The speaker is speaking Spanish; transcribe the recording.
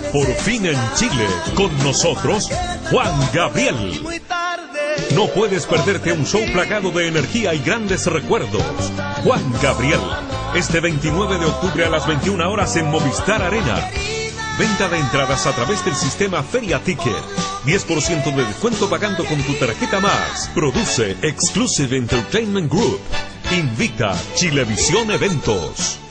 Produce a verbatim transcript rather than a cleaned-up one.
Por fin en Chile, con nosotros, Juan Gabriel. No puedes perderte un show plagado de energía y grandes recuerdos. Juan Gabriel, este veintinueve de octubre a las veintiuna horas en Movistar Arena. Venta de entradas a través del sistema Feria Ticket. diez por ciento de descuento pagando con tu tarjeta Más. Produce Exclusive Entertainment Group. Invita Chilevisión Eventos.